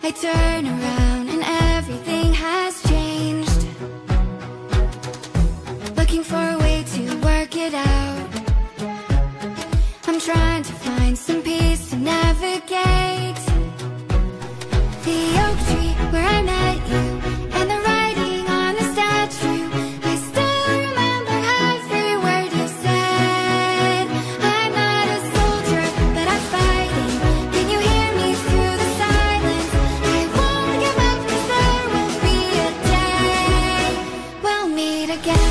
I turn around and everything has changed. Looking for a way to work it out. I'm trying to find some peace to navigate. The oak tree where I met you, and the writing on the statue. I still remember every word you said. I'm not a soldier, but I'm fighting. Can you hear me through the silence? I won't give up, 'cause there will be a day we'll meet again.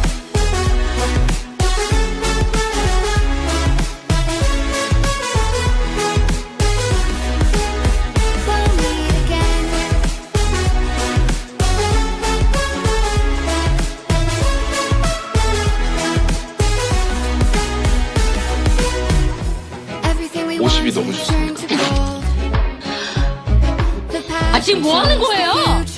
모습이 너무 좋습니다. 아, 지금 뭐 하는 거예요?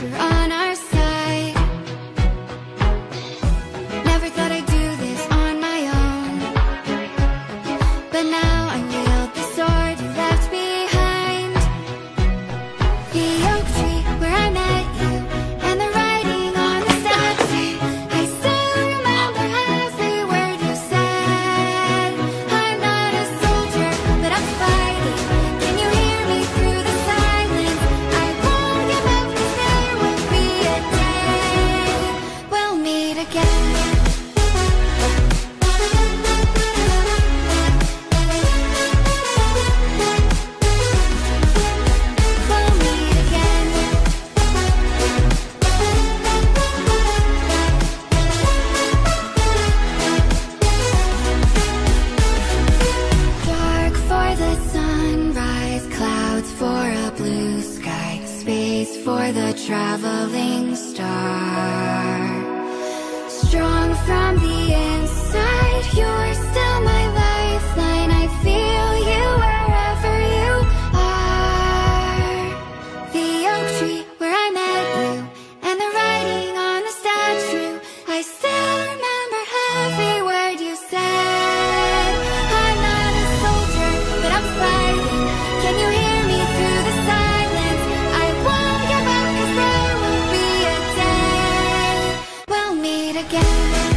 For the traveling star, strong from the inside, you're still my lifeline. I feel you wherever you are. The oak tree where I met you, and the writing on the statue. I still remember every word you said. I'm not a soldier, but I'm fighting. Can you hear me through the silence? I won't give up, 'cause there will be a day we'll meet again.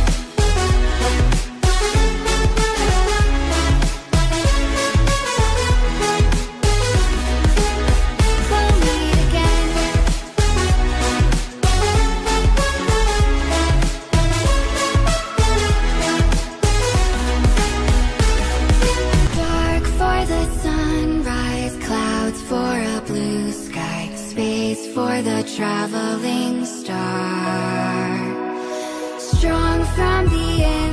We'll meet again. Dark for the sunrise, clouds for a blue sky, space for the traveling star, strong from the end.